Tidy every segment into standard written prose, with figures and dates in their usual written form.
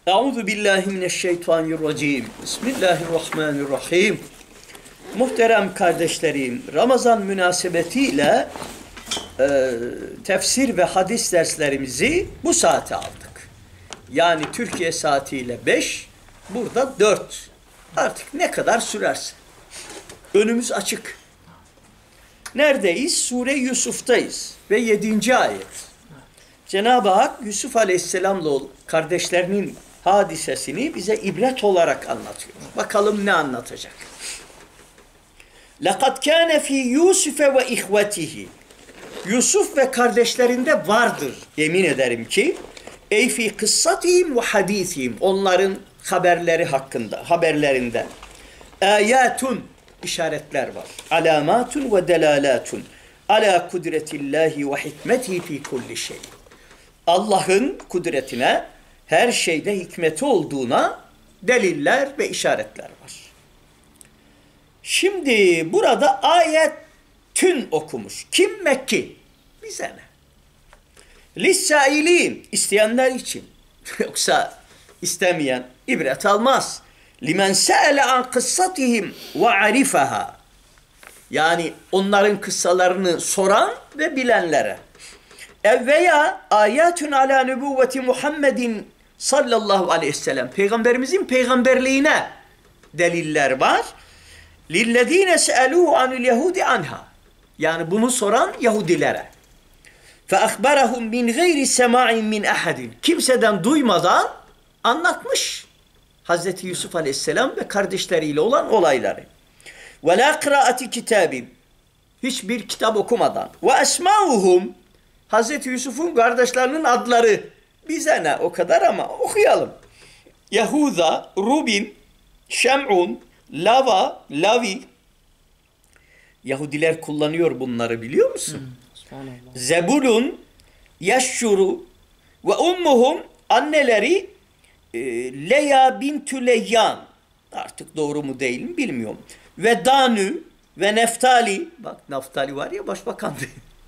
Euzu billahi mineşşeytanirracim. Bismillahirrahmanirrahim. Muhterem kardeşlerim, Ramazan münasebetiyle tefsir ve hadis derslerimizi bu saate aldık. Yani Türkiye saatiyle 5, burada 4. Artık ne kadar sürerse. Önümüz açık. Neredeyiz? Sure Yusuf'tayız ve 7. ayet. Cenab-ı Hak Yusuf Aleyhisselam'la kardeşlerinin hadisesini bize ibret olarak anlatıyor. Bakalım ne anlatacak? لَقَدْ كَانَ ف۪ي يُوسُفَ وَاِخْوَتِهِ Yusuf ve kardeşlerinde vardır. Yemin ederim ki ey fi kıssatihim ve hadisihim, onların haberleri hakkında, haberlerinde ayatun, işaretler var. Alamatun ve delalatun ala kudretillahi ve hikmetihi fi kulli şey. Allah'ın kudretine, her şeyde hikmeti olduğuna deliller ve işaretler var. Şimdi burada ayetün okumuş. Kim? Mekki. Bize ne? Lissailin, isteyenler için. Yoksa istemeyen ibret almaz. Limen se'ele an kıssatihim ve arifaha. Yani onların kıssalarını soran ve bilenlere. Veya ayetun ala nübüvveti Muhammedin sallallahu aleyhi ve sellem. Peygamberimizin peygamberliğine deliller var. Lillezine se'eluhu anil yehudi anha. Yani bunu soran Yahudilere. Fe ahbarahum min gayri sema'in min ahadin. Kimseden duymadan anlatmış Hazreti Yusuf Aleyhisselam ve kardeşleriyle olan olayları. Ve la kıraati kitabin. Hiçbir kitap okumadan. Ve esmauhum. Hazreti Yusuf'un kardeşlerinin adları. Bize ne o kadar ama okuyalım. Yahuda, Rubin, Şem'un, Lava, Lavi. Yahudiler kullanıyor bunları, biliyor musun? Zebulun, Yeşşuru ve ummuhum, anneleri Leya bintü Leyyan. Artık doğru mu değil mi bilmiyorum. Ve Danü ve Neftali. Bak Neftali var ya, başbakandı.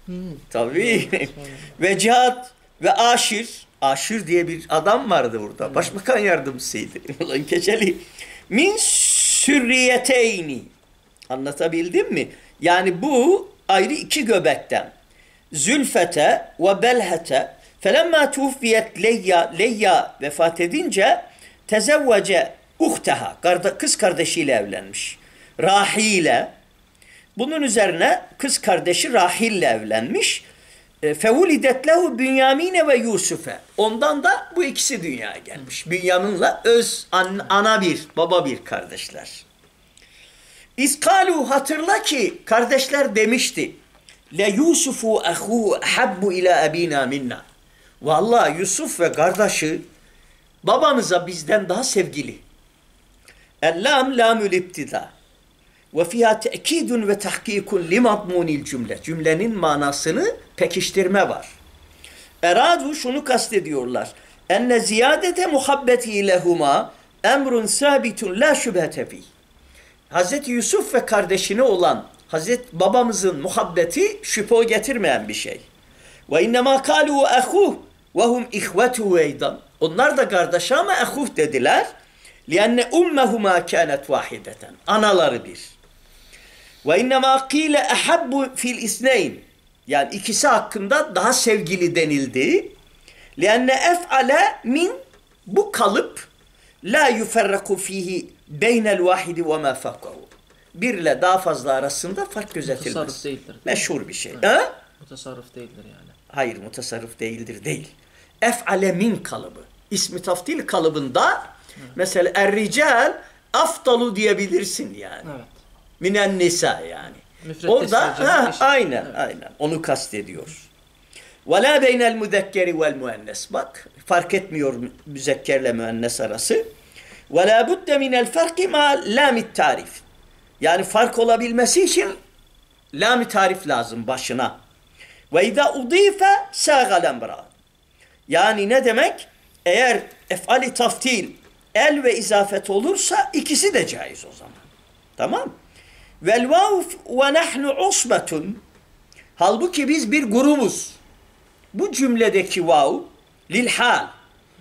Tabii. Ve Cihad ve Aşir. Aşir diye bir adam vardı burada. Başbakan yardımcısıydı. Ulan keçeli. Min sürriyeteyni. Anlatabildim mi? Yani bu ayrı iki göbekten. Zülfete ve Belhete. Felemma tuffiyet Leyya. Leyya vefat edince tezevvece uhteha. Kız kardeşiyle evlenmiş. Rahile. Bunun üzerine kız kardeşi Rahil'le evlenmiş. Fevulidet lehu Bünyamine ve Yusuf'e. Ondan da bu ikisi dünyaya gelmiş. Bünyamin'le öz ana bir, baba bir kardeşler. İskalu, hatırla ki kardeşler demişti. Le Yusufu ahu habbu ila abina minna. Vallahi Yusuf ve kardeşi babamıza bizden daha sevgili. Ellam lamül iptida. Ve fiha te'kidun ve tahkikun li madmunil cümle. Cümlenin manasını pekiştirme var. Eradu, şunu kastediyorlar. Enne ziyadete muhabbeti lehuma emrun sabitun la şübhete fih. Hazreti Yusuf ve kardeşine olan Hazreti babamızın muhabbeti şüphe getirmeyen bir şey. Ve innema kalu ahuh ve hum ihvetu eydan. Onlar da kardeş ama ahuh dediler. Lianne ummehuma kânet vahideten. Anaları bir. Ve innema qîle ahabbu fil isneyn. Yani ikisi hakkında daha sevgili denildi. Lianne ef'ale min, bu kalıp la yuferraku fihi beynel vahidi ve ma fakahu. Birle daha fazla arasında fark gözetilmez. Mutasarrıf değildir. Meşhur bir şey. Evet. Mutasarrıf değildir yani. Hayır, mutasarrıf değildir değil. Ef'ale min kalıbı. İsmi taftil kalıbında mesela er-rical aftalu diyebilirsin yani. Evet. Minen nisa yani. Müfret orada aynen, evet. aynen onu kastediyor. Ve la beynel müzekkeri vel müennes. Bak fark etmiyor müzekkerle müennes arası. Ve la budde minel farki ma lamit tarif. Yani fark olabilmesi için lam-i tarif lazım başına. Ve izâ udife sâgal emra. Yani ne demek? Eğer ef'ali taftil el ve izafet olursa ikisi de caiz o zaman. Tamam? Vel vav ve nahnu usbetun. Halbuki biz bir grubuz. Bu cümledeki vav lil hal.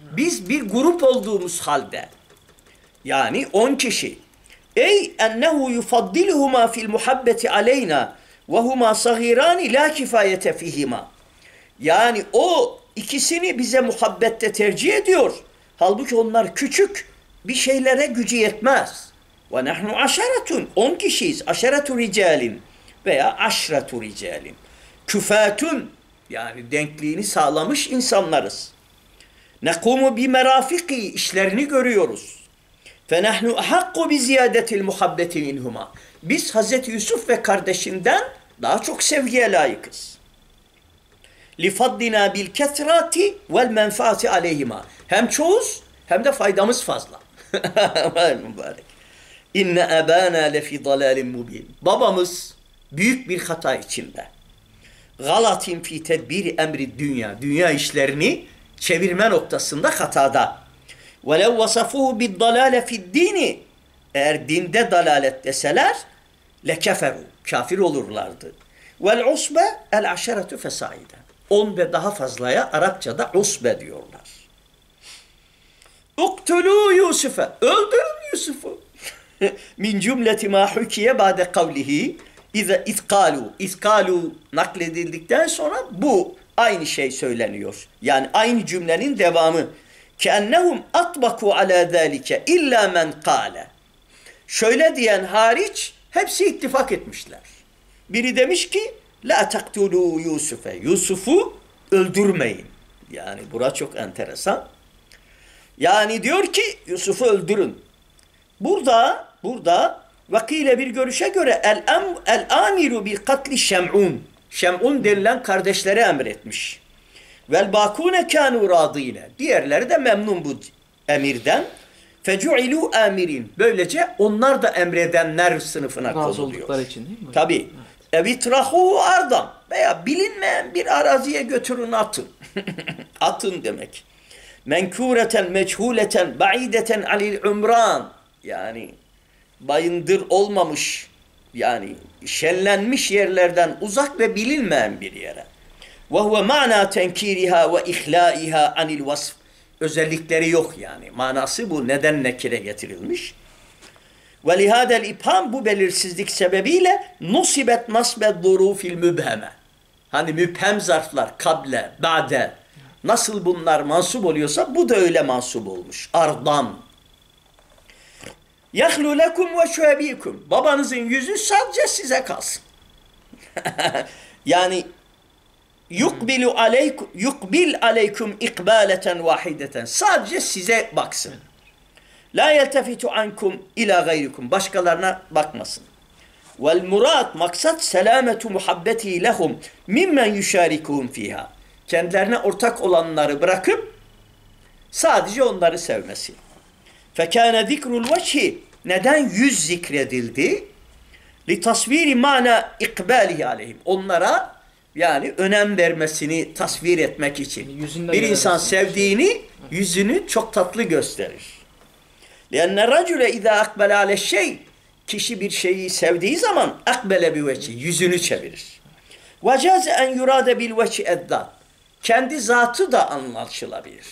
Biz bir grup olduğumuz halde, yani 10 kişi. Ey ennehu yufaddiluhuma fil muhabbeti aleyna ve huma sagirani la kifayete fihima. Yani o ikisini bize muhabbette tercih ediyor. Halbuki onlar küçük, bir şeylere gücü yetmez. Ve nahnu aşaretun, 10 kişiyiz. Aşaretu ricalin veya aşretu ricalin. Küfatun, yani denkliğini sağlamış insanlarız. Nekumu bi merafiki, işlerini görüyoruz. Fe nahnu ahakku bi ziyadetil muhabbeti minhuma. Biz Hazreti Yusuf ve kardeşinden daha çok sevgiye layıkız. Lifaddina bil kethrati vel menfaati aleyhima. Hem çoğuz hem de faydamız fazla. Mübarek. İnne ebana lefi dalalin mubin. Babamız büyük bir hata içinde. Galatin fi tedbiri emri dünya. Dünya işlerini çevirme noktasında hatada. Velev vasafuhu bid dalale fid dini. Eğer dinde dalalet deseler lekeferu. Kafir olurlardı. Vel usbe el aşeretu fesaide. 10 ve daha fazlaya Arapçada usbe diyorlar. Uktulu Yusuf'e. Öldürün Yusuf'u. Min cümleti ma hukiye ba'de kavlihi İzkalu nakledildikten sonra bu aynı şey söyleniyor. Yani aynı cümlenin devamı. Keennehum atbaku ala zalike illa men kâle. Şöyle diyen hariç hepsi ittifak etmişler. Biri demiş ki la taktulu Yusuf'e. Yusuf'u öldürmeyin. Yani bura çok enteresan. Yani diyor ki Yusuf'u öldürün. Burada vakile bir görüşe göre el-amiru bil katli Şem'un. Şem'un denilen kardeşlere emretmiş. Vel bakune kanu radine. Diğerleri de memnun bu emirden. Fecu'ilu amirin. Böylece onlar da emredenler sınıfına razı konuluyor. oldukları için değil mi? Tabii. Evitrahu ardan veya bilinmeyen bir araziye götürün atın. Atın demek. Menkureten, meçhuleten, ba'ideten alil umran. Yani bayındır olmamış, yani şenlenmiş yerlerden uzak ve bilinmeyen bir yere. Ve huve ma'na tenkiriha ve ihlaiha anil vasf. Özellikleri yok yani. Manası bu. Neden nekire getirilmiş? Ve lihadel ibham, bu belirsizlik sebebiyle nusibet nasbet zurufil mübheme. Hani mübhem zarflar, kable, ba'de. Nasıl bunlar mansup oluyorsa bu da öyle mansup olmuş. Ardan. Yahlu lekum ve şuebikum. Babanızın yüzü sadece size kalsın. Yani yukbil aleykum ikbaleten vahideten. Sadece size baksın. La yeltefitu ankum ila gayrikum. Başkalarına bakmasın. Vel murad, maksat selametu muhabbeti lehum mimmen yuşarikuhum fiha. Kendilerine ortak olanları bırakıp sadece onları sevmesi. Fekâne zikrul veçhi. Neden yüz zikredildi? Li tasviri mana ikbalihi aleyhim. Onlara yani önem vermesini tasvir etmek için. Bir insan sevdiğini, yüzünü çok tatlı gösterir. لِأَنَّ الرَّجُلَ اِذَا اَقْبَلَ عَلَى الشَّيْءِ Kişi bir şeyi sevdiği zaman akbele bi veçhi, yüzünü çevirir. وَجَازَ اَنْ يُرَادَ بِالْوَçِ اَدَّاتِ Kendi zatı da anlaşılabilir.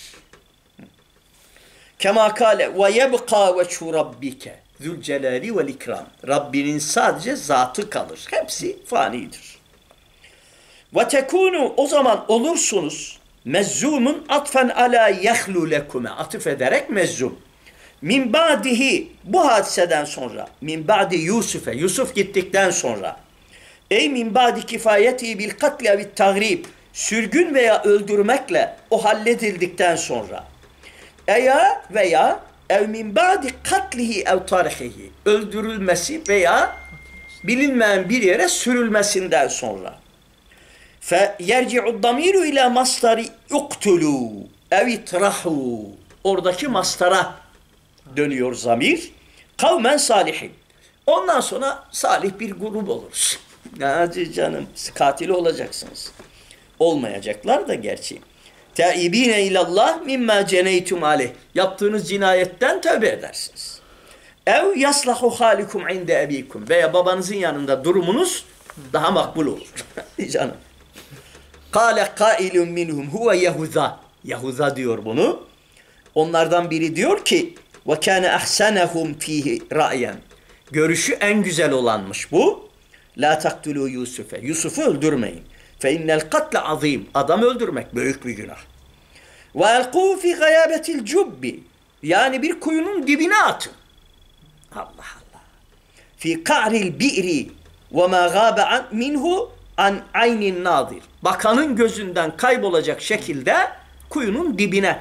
Kema kâle ve yebqa veçhu rabbike zülcelali vel ikram. Rabbinin sadece zatı kalır. Hepsi fanidir. Ve tekunu, o zaman olursunuz mezzumun atfen ala yahlu lekume, atıf ederek mezzum. Min ba'dihi, bu hadiseden sonra, min ba'di Yusuf'e, Yusuf gittikten sonra, ey min ba'di kifayeti bil katli ve tagrib, sürgün veya öldürmekle o halledildikten sonra, veya ev min ba'di katlihi ev tarihihi, öldürülmesi veya bilinmeyen bir yere sürülmesinden sonra. Fe yerci'ud damiru ila mastari uktulu ev itrahu, oradaki mastara dönüyor zamir. Kavmen salihin. Ondan sonra salih bir grup oluruz. Hadi canım, katil olacaksınız. Olmayacaklar da gerçi. Taibine ilallah mimma ceneytum aleyh. Yaptığınız cinayetten tövbe edersiniz. Ev yaslahu halikum inde ebikum. Veya babanızın yanında durumunuz daha makbul olur. Canım. Kâle kailun minhum huve Yahuza. Yahuza diyor bunu. Onlardan biri diyor ki ve kana ahsanahum fihi ra'yen. Görüşü en güzel olanmış bu. La taktulu Yusuf'e. Yusuf'u öldürmeyin. Fe innel katle azim. Adam öldürmek büyük bir günah. Ve elqû fi gâyâbetil cubbi. Yani bir kuyunun dibine atın. Allah Allah. Fi ka'ril bi'ri ve ma gâbe minhu an aynin nadir. Bakanın gözünden kaybolacak şekilde kuyunun dibine.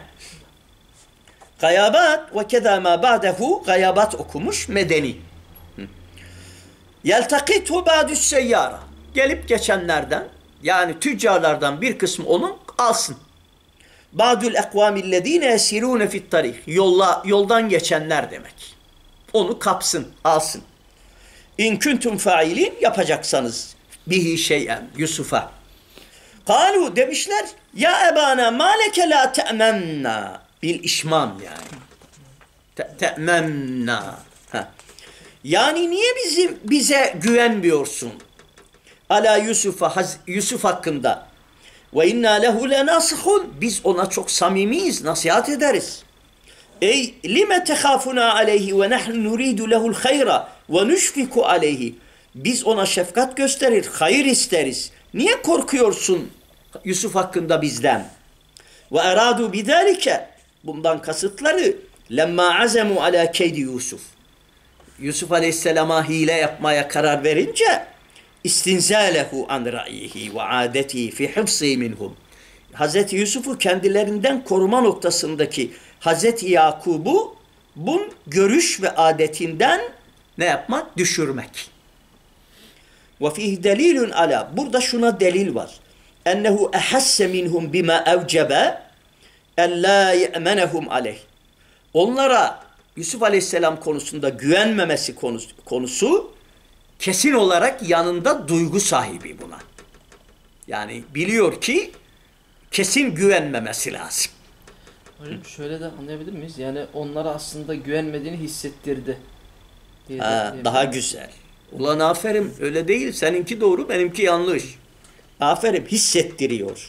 Gayabat ve keda ma ba'dehu gayabat okumuş medeni. Yeltakitu ba'dü's seyyara. Gelip geçenlerden yani tüccarlardan bir kısmı onun alsın. Ba'dül ekvamillezine esirune fit tarih. Yoldan geçenler demek. Onu kapsın, alsın. İn kuntum failin yapacaksanız bihi şey'en Yusuf'a. Kalu demişler ya ebana ma leke la te'memna bil işmam yani. Te'memna. Yani niye bize güvenmiyorsun? Ala Yusuf hakkında. Ve inna lehu lenasihun. Biz ona çok samimiyiz, nasihat ederiz. Ey lime tehafuna aleyhi ve nahnu nuridu lehul hayra ve nüşfiku aleyhi. Biz ona şefkat gösterir, hayır isteriz. Niye korkuyorsun Yusuf hakkında bizden? Ve eradu bidalike. Bundan kasıtları lemma azemu ala keydi Yusuf. Yusuf Aleyhisselam'a hile yapmaya karar verince istinzalehu an ra'yihi ve adetihi fi hıfzi minhum. Hazreti Yusuf'u kendilerinden koruma noktasındaki Hazreti Yakub'u bu görüş ve adetinden ne yapmak? Düşürmek. Ve fihi delilun ala. Burada şuna delil var. Ennehu ehasse minhum bima evcebe en la ye'menehum aleyh. Onlara Yusuf Aleyhisselam konusunda güvenmemesi konusu kesin olarak yanında duygu sahibi buna. Yani biliyor ki kesin güvenmemesi lazım. Hocam şöyle de anlayabilir miyiz? Yani onlara aslında güvenmediğini hissettirdi. Daha güzel. Ulan aferin öyle değil. Seninki doğru benimki yanlış. Aferin hissettiriyor.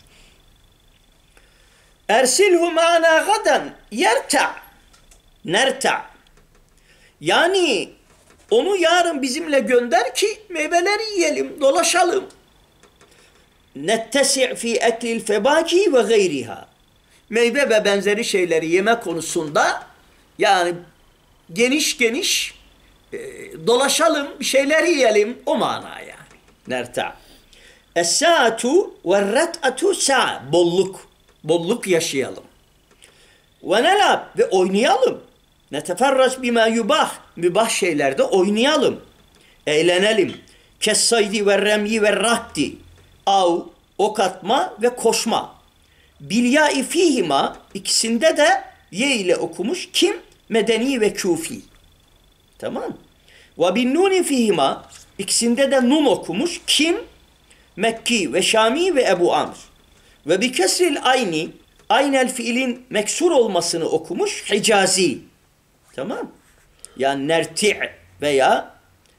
Ersilhu ma'ana gadan yerta. Nerta. Yani onu yarın bizimle gönder ki meyveleri yiyelim, dolaşalım. Nettesi' fi eklil febaki ve gayriha. Meyve ve benzeri şeyleri yeme konusunda yani geniş geniş dolaşalım, bir şeyler yiyelim o mana yani. Nerta. Es-sa'atu ve'r-ret'atu sa' bolluk. Bolluk yaşayalım. Ve nelab ve oynayalım. Neteferrac bima yubah. Mübah şeylerde oynayalım. Eğlenelim. Kessaydi ve remyi ve rahti. Av, ok atma ve koşma. Bilya-i fihima ikisinde de ye ile okumuş. Kim? Medeni ve küfi. Tamam. Ve bin nuni fihima ikisinde de nun okumuş. Kim? Mekki ve Şami ve Ebu Amr. Ve bi kesril ayni aynel fiilin meksur olmasını okumuş Hicazi. Tamam. Yani nerti' veya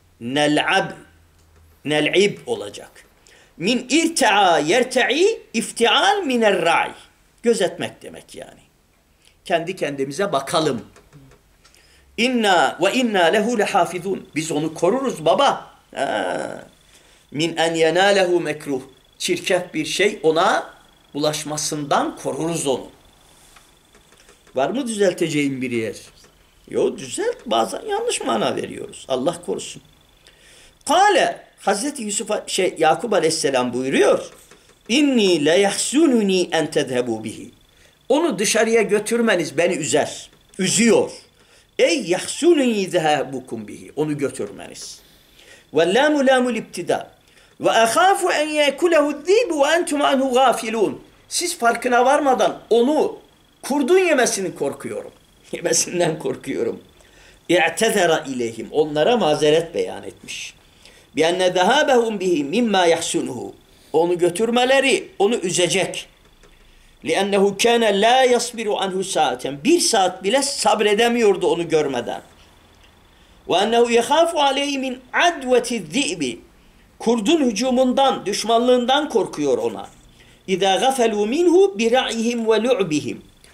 nel'ib olacak. Min irta'a yerta'i iftial minel ra'i. Gözetmek demek yani. Kendi kendimize bakalım. İnna ve inna lehu lehafizun. Biz onu koruruz baba. Min en yenalehu mekruh. Çirkef bir şey ona bulaşmasından koruruz onu. Var mı düzelteceğim bir yer? Yok düzelt. Bazen yanlış mana veriyoruz. Allah korusun. Kale Hazreti Yakup Aleyhisselam buyuruyor. İnni le yahsununi en tezhebu bihi. Onu dışarıya götürmeniz beni üzer. Üzüyor. Ey yahsununi zehabukum bihi. Onu götürmeniz. Ve lamu lamul ibtida. Ve ahafu en yekulehu zibu ve entum anhu gafilun. Siz farkına varmadan onu kurdun yemesini korkuyorum. Yemesinden korkuyorum. İ'tezera ileyhim. Onlara mazeret beyan etmiş. Bienne zehabehum bihi mimma yahsunuhu. Onu götürmeleri onu üzecek. Li'ennehu kâne lâ yasbiru anhu saaten. Bir saat bile sabredemiyordu onu görmeden. Ve ennehu yehâfu aleyhi min adveti zi'bi. Kurdun hücumundan, düşmanlığından korkuyor ona. İzâ gafelû minhu bira'ihim ve lu'bihim.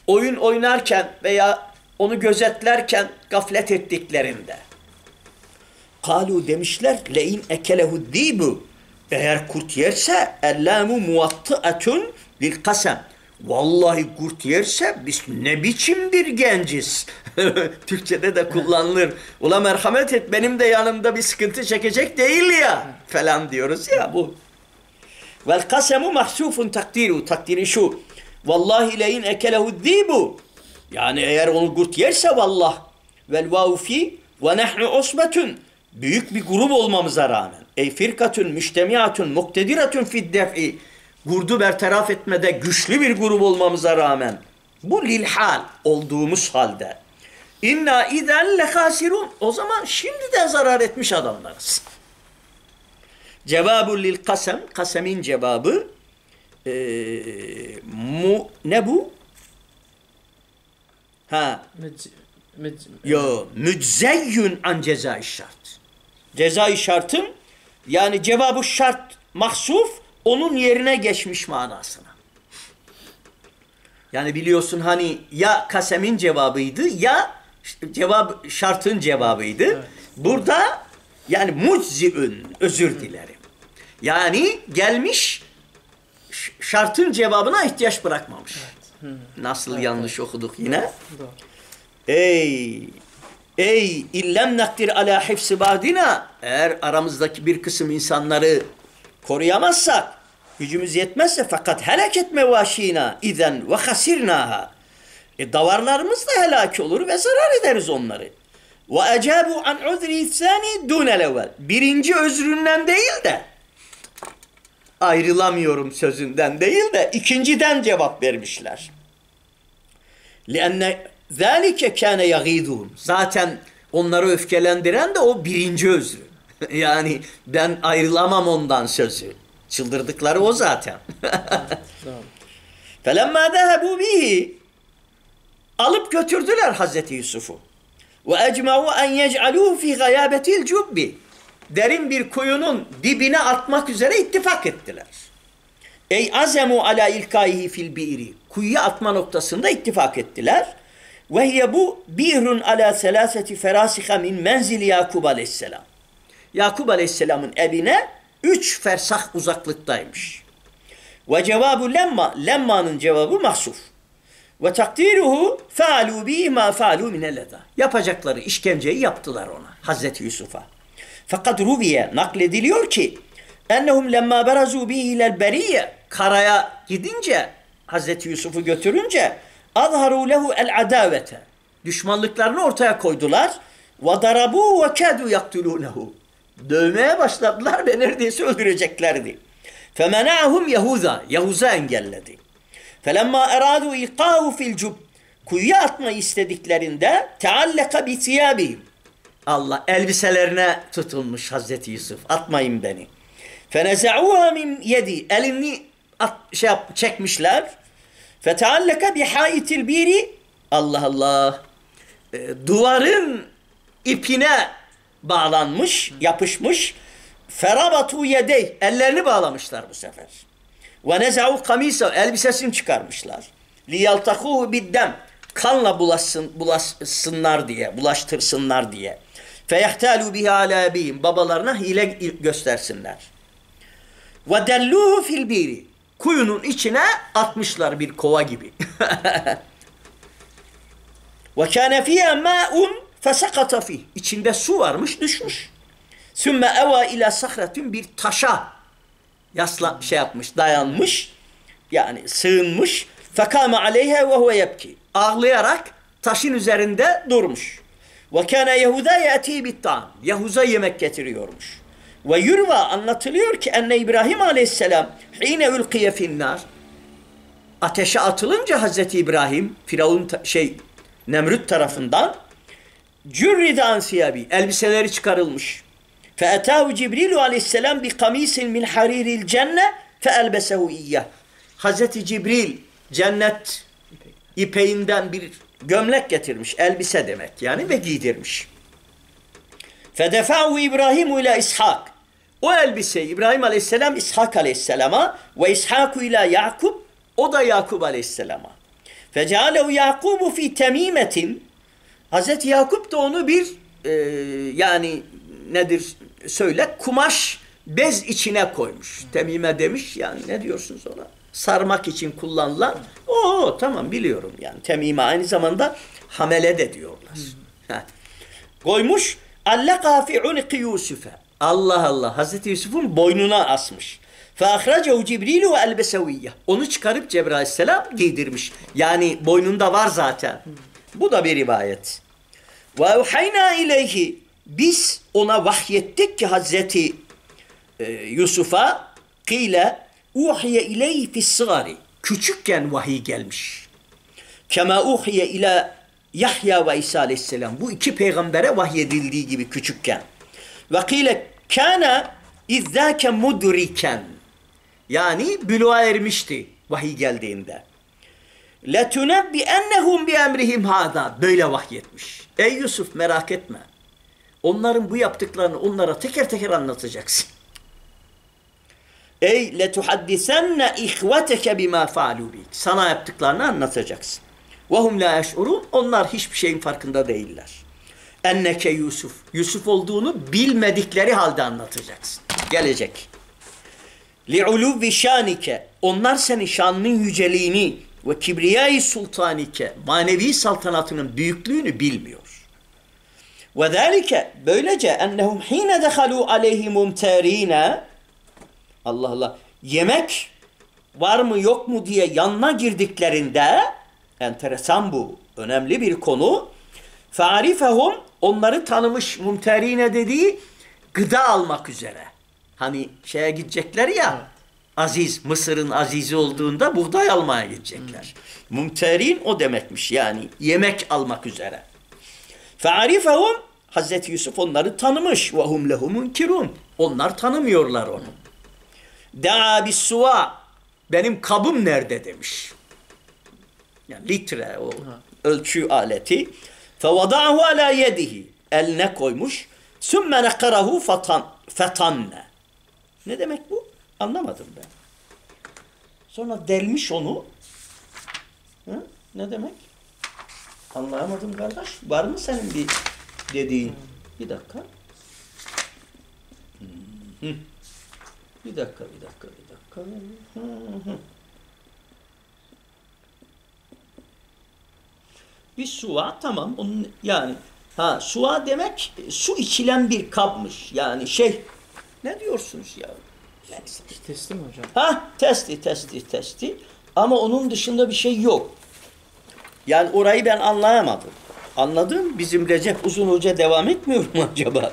oyun oynarken veya onu gözetlerken gaflet ettiklerinde. Kalu demişler le'in ekelehu dibu. Eğer kurt yerse ellâmu muvattı'atun lil kasem. Vallahi kurt yerse biz ne biçim bir genciz. Türkçede de kullanılır. Ula merhamet et benim de yanımda bir sıkıntı çekecek değil ya falan diyoruz ya bu. Vel kasemu mahsufun takdiru. Takdiri şu. Vallahi le'in ekelehu dibu. Yani eğer onu kurt yerse vallah. Vel vavu fi ve nehnu osbetun. Büyük bir grup olmamıza rağmen. Ey firkatun müştemiatun muktediratun fid def'i. Kurdu bertaraf etmede güçlü bir grup olmamıza rağmen. Bu lilhal olduğumuz halde. İnna izen lehasirun. O zaman şimdiden zarar etmiş adamlarız. Cevabul lil kasem. Kasemin cevabı ne bu? Müczeyyün an cezai şart. Cezai şartın yani cevabı şart mahsuf onun yerine geçmiş manasına. Yani biliyorsun hani ya kasemin cevabıydı ya cevap şartın cevabıydı. Evet. Burada yani mucziün özür dilerim. Yani gelmiş şartın cevabına ihtiyaç bırakmamış. Evet. Nasıl yanlış okuduk yine? Doğru. Ey illem nakdir ala hifsi badina. Eğer aramızdaki bir kısım insanları koruyamazsak, gücümüz yetmezse fakat helak etme vaşina izen ve hasirnaha. Davarlarımız da helak olur ve zarar ederiz onları. Ve ecabu an uzri thani dunel evvel. Birinci özründen değil de ayrılamıyorum sözünden değil de ikinciden cevap vermişler. Lianne zâlike kâne yagîdûn. Zaten onları öfkelendiren de o birinci özrü. Yani ben ayrılamam ondan sözü. Çıldırdıkları o zaten. فَلَمَّا ذَهَبُوا بِهِ alıp götürdüler Hazreti Yusuf'u. وَاَجْمَعُوا اَنْ يَجْعَلُوهُ فِي غَيَابَةِ الْجُبِّ derin bir kuyunun dibine atmak üzere ittifak ettiler. Ey azemu ala ilkaihi fil bi'ri. Kuyuya atma noktasında ittifak ettiler. Ve hiye bu bi'run ala selaseti ferasiha min menzili Yakub aleyhisselam. Yakub aleyhisselamın evine 3 fersah uzaklıktaymış. Ve cevabu lemma. Lemma'nın cevabı mahsuf. Ve takdiruhu fa'alu bihi ma fa'alu minelleza. Yapacakları işkenceyi yaptılar ona. Hazreti Yusuf'a. Fakat ruviye naklediliyor ki ennehum lemma berazu bihi ilel beriye karaya gidince Hazreti Yusuf'u götürünce azharu lehu el adavete düşmanlıklarını ortaya koydular ve darabu ve kadu yaktulunehu dövmeye başladılar ve neredeyse öldüreceklerdi. Femena'hum Yahuza engelledi. Felemma eradu iqahu fil cub kuyuya atmayı istediklerinde teallaka bi thiyabihim Allah elbiselerine tutulmuş Hazreti Yusuf. Atmayın beni. Feneza'uha min yedi. Elini çekmişler. Feteallaka bihaitil biri. Allah Allah. Duvarın ipine bağlanmış, yapışmış. Ferabatu yedey. Ellerini bağlamışlar bu sefer. Ve neza'u kamisa. Elbisesini çıkarmışlar. Liyaltakuhu biddem. Kanla bulaşsınlar diye, bulaştırsınlar diye. Feyehtalu biha ala abihim. Babalarına hile göstersinler. Ve delluhu fil biri. Kuyunun içine atmışlar bir kova gibi. Ve kâne fîhâ mâ'un fesakata fîh. İçinde su varmış, düşmüş. Sümme eva ila sahratin bir taşa yapmış, dayanmış. Yani sığınmış. Fekâme aleyhe ve huve yebki. Ağlayarak taşın üzerinde durmuş. Ve kâne Yehuda yâtî bitta'am. Yahuza yemek getiriyormuş. Ve yurva anlatılıyor ki enne İbrahim aleyhisselam hîne ülkiye finnâr ateşe atılınca Hazreti İbrahim Firavun Nemrut tarafından cürride ansiyabi elbiseleri çıkarılmış. Fe etâhu Cibrilu aleyhisselam bi kamisin min hariril cenne fe elbesehu iyyah. Hazreti Cibril cennet ipeğinden bir gömlek getirmiş. Elbise demek yani ve giydirmiş. Fedefa'u İbrahim ile İshak. O elbiseyi İbrahim aleyhisselam İshak aleyhisselama ve İshak ile Yakub o da Yakub aleyhisselama. Fecealehu Yakubu fi temimetin. Hazreti Yakup da onu bir yani nedir söyle kumaş bez içine koymuş. Temime demiş yani ne diyorsunuz ona? Sarmak için kullanılan. Oo tamam biliyorum yani temime aynı zamanda hamele de diyorlar. Koymuş. Allaka fi unqi Yusuf'e. Allah Allah Hazreti Yusuf'un boynuna asmış. فَاَخْرَجَهُ Cibril ve elbeseviyye. Onu çıkarıp Cebrail aleyhisselam giydirmiş. Yani boynunda var zaten. Bu da bir rivayet. وَاُحَيْنَا اِلَيْهِ. Biz ona vahyettik ki Hazreti Yusuf'a kıyle uhiye ileyhi fis-sigari. Küçükken vahiy gelmiş. Kema uhiye ila Yahya ve İsa aleyhisselam. Bu iki peygambere vahyedildiği gibi küçükken. Ve kıyle kana izzâke mudriken. Yani büluğa ermişti vahiy geldiğinde. لَتُنَبِّئَنَّهُمْ بِأَمْرِهِمْ هَذَا. Böyle vahyetmiş. Ey Yusuf merak etme. Onların bu yaptıklarını onlara teker teker anlatacaksın. Ey لَتُحَدِّسَنَّ اِخْوَتَكَ بِمَا فَعَلُوا بِكَ. Sana yaptıklarını anlatacaksın. وَهُمْ لَا يَشْعُرُونَ. Onlar hiçbir şeyin farkında değiller. Enneke Yusuf. Yusuf olduğunu bilmedikleri halde anlatacaksın. Gelecek. لِعُلُوِّ شَانِكَ. Onlar senin şanının yüceliğini ve kibriyayı sultanike, manevi saltanatının büyüklüğünü bilmiyor. Ve zâlike, böylece ennehum hîne dehalû aleyhi mumtârîne. Allah Allah. Yemek var mı yok mu diye yanına girdiklerinde, enteresan bu, önemli bir konu. Fe'arifehum, onları tanımış, mumtârîne dediği gıda almak üzere. Hani şeye gidecekler ya, aziz, Mısır'ın azizi olduğunda buğday almaya gidecekler. Mumterin o demekmiş yani yemek almak üzere. Fe'arifehum, Hazreti Yusuf onları tanımış. Ve hum lehu munkirun. Onlar tanımıyorlar onu. Da'a bis suva. Benim kabım nerede demiş. Yani litre o ölçü aleti. Fevada'ahu ala yedihi. Eline koymuş. Sümme nekarahu fetanne. Ne demek bu? Anlamadım ben. Sonra delmiş onu. Hı? Ne demek? Anlayamadım kardeş. Var mı senin bir dediğin? Bir dakika. Bir dakika. Bir suva tamam. Onun, yani suva demek su içilen bir kapmış. Yani ne diyorsunuz ya? Neyse. Testi mi hocam? Testi. Ama onun dışında bir şey yok. Yani orayı ben anlayamadım. Anladın? Bizim Recep Uzun Hoca devam etmiyor mu acaba?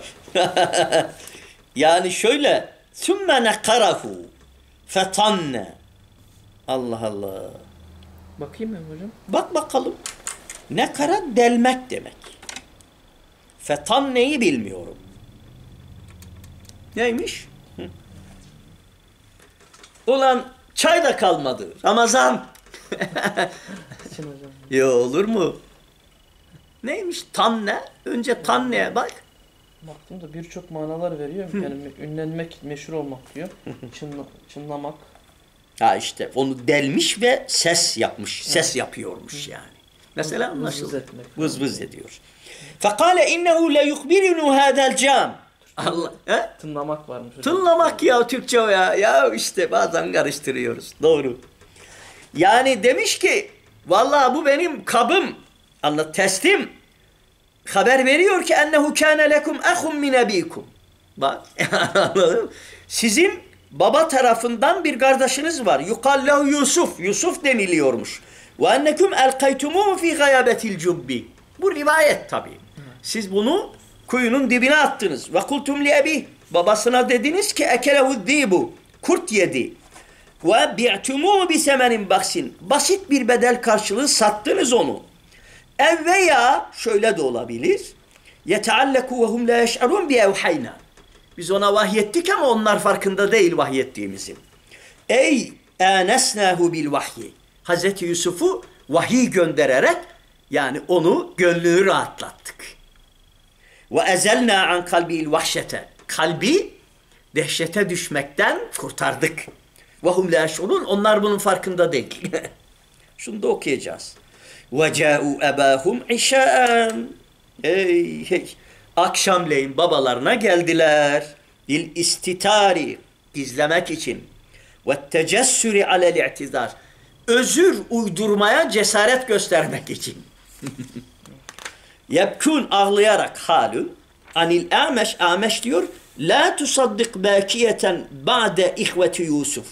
Yani şöyle ثُمَّ نَقَرَهُ فَطَنَّ. Allah Allah. Bakayım mı hocam? Bak bakalım. Nekara delmek demek. Fetanne'yi bilmiyorum. Neymiş? Ulan çay da kalmadı. Ramazan. Yo olur mu? Neymiş? Tanne. Önce tanneye bak. Baktım da birçok manalar veriyor. Yani ünlenmek, meşhur olmak diyor. Çınlamak. Ha işte onu delmiş ve ses yapmış. Ses yapıyormuş yani. Mesela anlaşıldı. Vız vız ediyor. Fekale innehu le yukbirinu hadel cam. Allah. Tınlamak varmış hocam. Tınlamak ya Türkçe o ya. Ya işte bazen karıştırıyoruz. Doğru. Yani demiş ki vallahi bu benim kabım. Allah testim. Haber veriyor ki ennehu kâne lekum ahum min abikum. Bak anladın mı? Sizin baba tarafından bir kardeşiniz var. Yukallehu Yusuf. Yusuf deniliyormuş. Ve ennekum elkaytumuhu fi gayabetil cubbi. Bu rivayet tabii. Siz bunu kuyunun dibine attınız. Ve kultum li abi. Babasına dediniz ki ekelehu dibu. Kurt yedi. Ve bi'tumuhu bi semenin baksin. Basit bir bedel karşılığı sattınız onu. Ev veya şöyle de olabilir. Yetealleku ve hum la yeş'arun bi evhayna. Biz ona vahyettik ama onlar farkında değil vahyettiğimizin. Ey anesnahu bil vahyi. Hazreti Yusuf'u vahiy göndererek yani onu gönlünü rahatlattık. Ve ezelna an kalbil vahşete. Kalbi dehşete düşmekten kurtardık. Ve hum la yeş'urun. Onlar bunun farkında değil. Şunu da okuyacağız. وَجَاءُوا أَبَاهُمْ عِشَاءً Ey hey! Akşamleyin babalarına geldiler. Bil istitari, gizlemek için. وَالتَّجَسُّرِ عَلَى الْاِعْتِذَارِ Özür uydurmaya cesaret göstermek için. Yebkun, ağlayarak halün. Anil Ameş, Ameş diyor, la tusaddik bakiyeten ba'de ihveti Yusuf.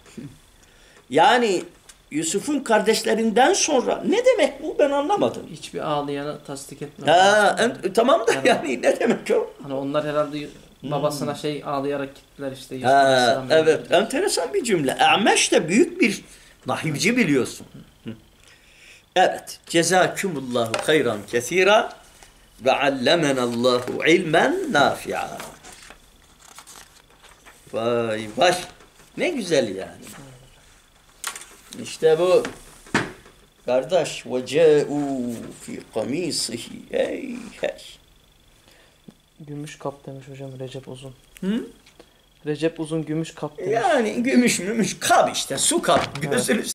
Yani Yusuf'un kardeşlerinden sonra ne demek bu, ben anlamadım. Hiçbir ağlayanı tasdik etmem. Tamam da yani ne demek o? Hani onlar herhalde babasına ağlayarak gittiler işte. Evet, enteresan bir cümle. Ameş de büyük bir nahivci biliyorsun. Evet. Cezakumullahu hayran kesira ve allemenallahu ilmen nafi'a. Vay vay. Ne güzel yani. İşte bu. Kardeş, ve câ'û fî kamîsihi. Ey hey. Gümüş kap demiş hocam Recep Uzun. Hı? Recep Uzun gümüş kap demiş. Yani gümüş mümüş kap işte, su kap. Gözünü